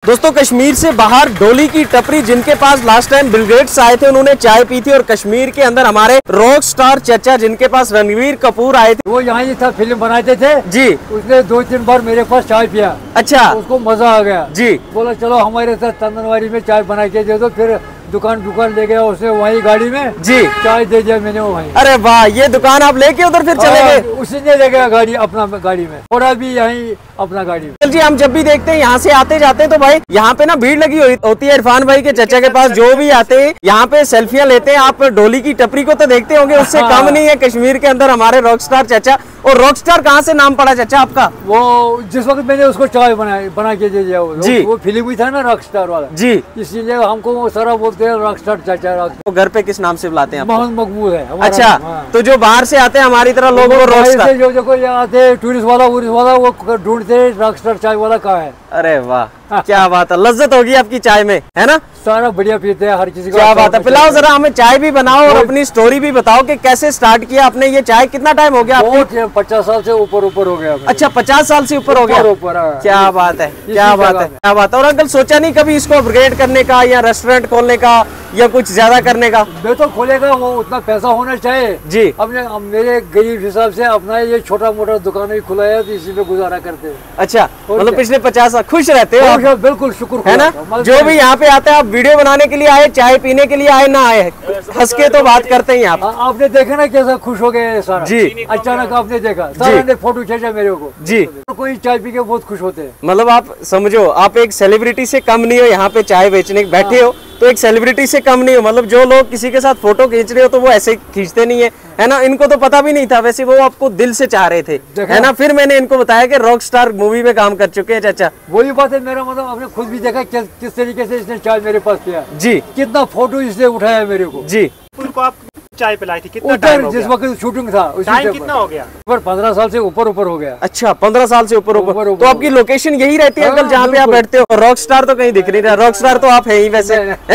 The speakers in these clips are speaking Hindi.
दोस्तों कश्मीर से बाहर डोली की टपरी, जिनके पास लास्ट टाइम बिल गेट्स आए थे, उन्होंने चाय पी थी। और कश्मीर के अंदर हमारे रॉक स्टार चचा, जिनके पास रणवीर कपूर आए थे, वो यहाँ ही था, फिल्म बनाते थे जी। उसने 2-3 बार मेरे पास चाय पिया। अच्छा, उसको मजा आ गया जी। बोला चलो हमारे साथ तंदनवारी में चाय बना के दे दो। फिर दुकान ले गया उसने, वही गाड़ी में जी चाय दे दिया मैंने वहीं। अरे वाह, ये दुकान आप लेके उधर फिर चले गए? उसी ने ले गया गाड़ी, अपना गाड़ी में, थोड़ा भी यहीं अपना गाड़ी में। जी हम जब भी देखते हैं यहाँ से आते जाते हैं तो भाई यहाँ पे ना भीड़ लगी होती है। इरफान भाई के चचा के पास जो भी आते हैं यहाँ पे सेल्फियां लेते हैं। आप डोली की टपरी को तो देखते होंगे, उससे कम नहीं है कश्मीर के अंदर हमारे रॉक स्टार चचा। और रॉक स्टार कहाँ से नाम पड़ा चचा आपका? वो जिस वक्त मैंने उसको चाय बना के दे दिया जी, वो फिल्म भी था ना रॉक स्टार वाला जी, इसीलिए हमको वो सारा बोलते हैं रॉक स्टार चाचा। तो घर पे किस नाम से बुलाते हैं? मोहम्मद मकबूल है। अच्छा, तो जो बाहर से आते हैं हमारी तरह लोग, वो रॉक स्टार जो देखो यहाँ आते टूरिस्ट वाला वो ढूंढते रॉक स्टार चाय वाला कहाँ है। अरे वाह, क्या बात है, लज्जत होगी आपकी चाय में, है ना? सारा बढ़िया पीते हैं, हर किसी को। क्या बात है, पिलाओ जरा हमें, चाय भी बनाओ और अपनी स्टोरी भी बताओ कि कैसे स्टार्ट किया आपने ये चाय। कितना टाइम हो गया आपको? 50 साल से ऊपर हो गया। अच्छा, 50 साल से ऊपर हो गया। क्या बात है, क्या बात है, क्या बात है। और अंकल सोचा नहीं कभी इसको अपग्रेड करने का, या रेस्टोरेंट खोलने का, या कुछ ज्यादा करने का? मैं तो खोलेगा, वो उतना पैसा होना चाहिए जी। अपने मेरे गरीब हिसाब से अपना ये छोटा मोटा दुकान ही खुला है, तो इसी में गुजारा करते हैं। अच्छा, मतलब पिछले 50 साल खुश रहते हो? बिल्कुल, शुक्र है ना। जो भी यहाँ पे आता है, आप वीडियो बनाने के लिए आए, चाय पीने के लिए आए, ना आए, हंस के तो बात करते हैं आप। आपने देखा ना कैसा खुश हो गए सारा जी। अचानक आपने देखा, सारा ने फोटो खींचा मेरे को जी। कोई चाय पी के बहुत खुश होते हैं। मतलब आप समझो, आप एक सेलिब्रिटी से कम नहीं हो, यहाँ पे चाय बेचने बैठे हो तो एक सेलिब्रिटी से कम नहीं हो। मतलब जो लोग किसी के साथ फोटो खींच रहे हो तो वो ऐसे खींचते नहीं है ना। इनको तो पता भी नहीं था, वैसे वो आपको दिल से चाह रहे थे, है ना। फिर मैंने इनको बताया कि रॉक स्टार मूवी में काम कर चुके हैं चाचा। वही बात है, मेरा मतलब आपने खुद भी देखा किस तरीके से इसने चाय मेरे पास किया जी। कितना फोटो इसने उठाया मेरे को जी। उनको आप चाय पिलाई थी, कितना टाइम हो गया? जिस वक्त शूटिंग था टाइम कितना हो गया? 15 साल से ऊपर हो गया। अच्छा, 15 साल से ऊपर। तो आपकी लोकेशन यही रहती है अंकल जहाँ पे आप बैठते हो? रॉक स्टार तो कहीं दिख नहीं रहा, रॉक स्टार तो आप है ही वैसे।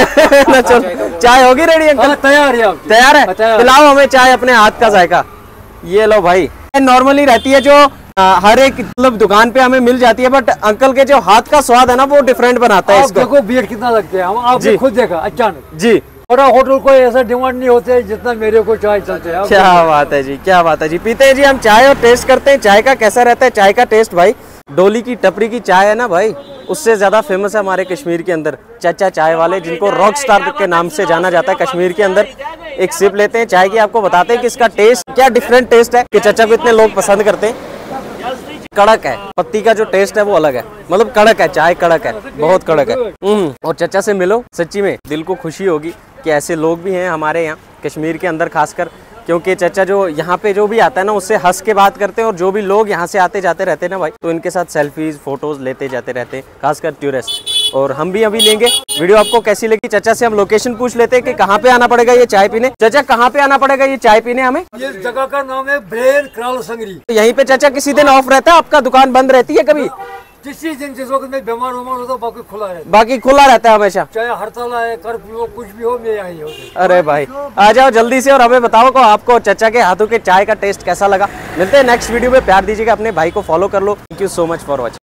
चलो, चाय होगी रेडी अंकल? तैयार है, तैयार है। पिलाओ हमें चाय, अपने हाथ का जायका। ये लो भाई, नॉर्मली रहती है जो हर एक मतलब दुकान पे हमें मिल जाती है, बट अंकल के जो हाथ का स्वाद है ना, वो डिफरेंट बनाता है इसको। देखो भीड़ कितना लगते हैं, आपने खुद देखा अचानक जी। और होटल को ऐसा डिमांड नहीं होते जितना मेरे को चाय चलते हैं। क्या बात है जी, क्या बात है जी। पीते हैं जी हम चाय और टेस्ट करते हैं चाय का कैसा रहता है। चाय का टेस्ट भाई, डोली की टपरी की चाय है ना भाई, उससे ज्यादा फेमस है हमारे कश्मीर के अंदर चाचा चाय वाले, जिनको रॉक स्टार के नाम से जाना जाता है कश्मीर के अंदर। एक सिप लेते हैं चाय की, आपको बताते हैं कि इसका टेस्ट क्या डिफरेंट टेस्ट है कि चाचा को इतने लोग पसंद करते हैं। कड़क है, पत्ती का जो टेस्ट है वो अलग है, मतलब कड़क है, चाय कड़क है, बहुत कड़क है। और चाचा से मिलो, सच्ची में दिल को खुशी होगी कि ऐसे लोग भी हैं हमारे यहाँ कश्मीर के अंदर, खासकर क्योंकि चाचा जो यहाँ पे जो भी आता है ना, उससे हंस के बात करते हैं। और जो भी लोग यहाँ से आते जाते रहते हैं ना भाई, तो इनके साथ सेल्फीज फोटोज लेते जाते रहते हैं, खासकर टूरिस्ट। और हम भी अभी लेंगे। वीडियो आपको कैसी लगी? चाचा से हम लोकेशन पूछ लेते हैं कि कहाँ पे आना पड़ेगा ये चाय पीने। चाचा, कहाँ पे आना पड़ेगा ये चाय पीने हमें? ये जगह का नाम है ब्रेन क्राल संगरी। तो यहीं पे चाचा किसी दिन ऑफ रहता है आपका? दुकान बंद रहती है कभी? जिस वक्त में बीमार होता बाकी खुला रहता है। बाकी खुला रहता है हमेशा, चाहे हड़ताल है, कर्फ्यू हो, कुछ भी हो, मैं यहीं होता। अरे भाई आ जाओ जल्दी से और हमें बताओ को आपको चाचा के हाथों के चाय का टेस्ट कैसा लगा। मिलते हैं नेक्स्ट वीडियो में, प्यार दीजिएगा, अपने भाई को फॉलो कर लो। Thank you so much for watching.